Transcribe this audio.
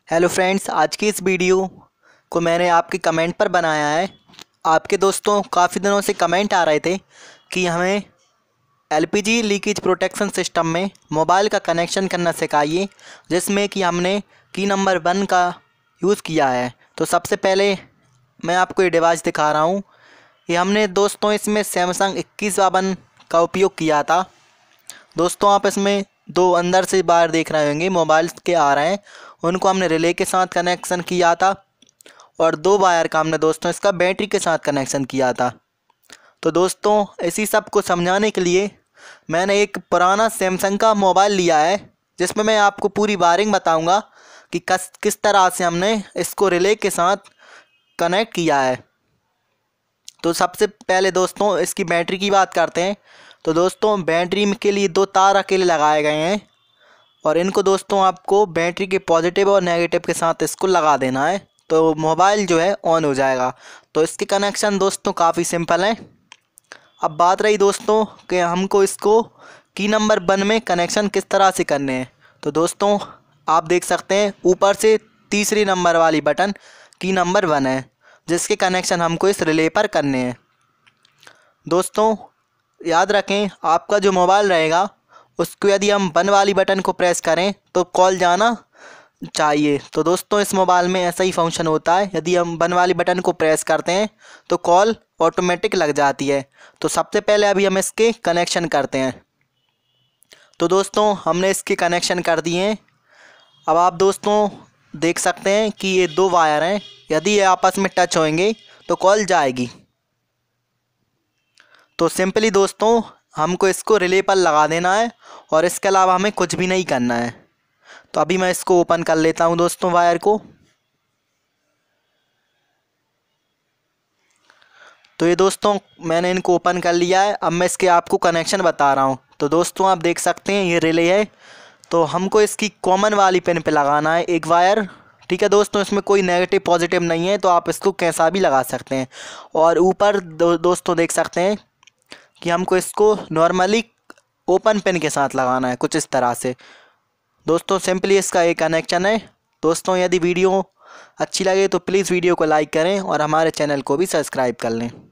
Hello friends, आज की इस वीडियो को मैंने आपके कमेंट पर बनाया है। आपके दोस्तों काफ़ी दिनों से कमेंट आ रहे थे कि हमें एलपीजी लीकेज प्रोटेक्शन सिस्टम में मोबाइल का कनेक्शन करना सिखाइए, जिसमें कि हमने की नंबर 1 का यूज़ किया है। तो सबसे पहले मैं आपको ये डिवाइस दिखा रहा हूँ। ये हमने दोस्तों इसमें सैमसंग 2152 का उपयोग किया था। दोस्तों आप इसमें दो अंदर से बाहर देख रहे होंगे मोबाइल्स के आ रहे हैं, उनको हमने रिले के साथ कनेक्शन किया था और दो वायर का हमने दोस्तों इसका बैटरी के साथ कनेक्शन किया था। तो दोस्तों इसी सब को समझाने के लिए मैंने एक पुराना सैमसंग का मोबाइल लिया है, जिसमें मैं आपको पूरी वायरिंग बताऊंगा कि किस तरह से हमने इसको रिले के साथ कनेक्ट किया है। तो सबसे पहले दोस्तों इसकी बैटरी की बात करते हैं। तो दोस्तों बैटरी के लिए दो तार अकेले लगाए गए हैं और इनको दोस्तों आपको बैटरी के पॉजिटिव और नेगेटिव के साथ इसको लगा देना है, तो मोबाइल जो है ऑन हो जाएगा। तो इसके कनेक्शन दोस्तों काफ़ी सिंपल हैं। अब बात रही दोस्तों कि हमको इसको की नंबर 1 में कनेक्शन किस तरह से करने हैं। तो दोस्तों आप देख सकते हैं ऊपर से तीसरी नंबर वाली बटन की नंबर 1 है, जिसके कनेक्शन हमको इस रिले पर करने हैं। दोस्तों याद रखें, आपका जो मोबाइल रहेगा उसको यदि हम 1 वाली बटन को प्रेस करें तो कॉल जाना चाहिए। तो दोस्तों इस मोबाइल में ऐसा ही फंक्शन होता है, यदि हम 1 वाली बटन को प्रेस करते हैं तो कॉल ऑटोमेटिक लग जाती है। तो सबसे पहले अभी हम इसके कनेक्शन करते हैं। तो दोस्तों हमने इसके कनेक्शन कर दिए हैं। अब आप दोस्तों देख सकते हैं कि ये दो वायर हैं, यदि ये आपस में टच होंगे तो कॉल जाएगी। तो सिंपली दोस्तों हमको इसको रिले पर लगा देना है और इसके अलावा हमें कुछ भी नहीं करना है। तो अभी मैं इसको ओपन कर लेता हूं दोस्तों वायर को। तो ये दोस्तों मैंने इनको ओपन कर लिया है। अब मैं इसके आपको कनेक्शन बता रहा हूं। तो दोस्तों आप देख सकते हैं ये रिले है, तो हमको इसकी कॉमन वाली पिन पे लगाना है एक वायर। ठीक है दोस्तों, इसमें कोई नेगेटिव पॉजिटिव नहीं है, तो आप इसको कैसा भी लगा सकते हैं। और ऊपर दोस्तों देख सकते हैं कि हमको इसको नॉर्मली ओपन पिन के साथ लगाना है कुछ इस तरह से। दोस्तों सिंपली इसका एक कनेक्शन है। दोस्तों यदि वीडियो अच्छी लगे तो प्लीज़ वीडियो को लाइक करें और हमारे चैनल को भी सब्सक्राइब कर लें।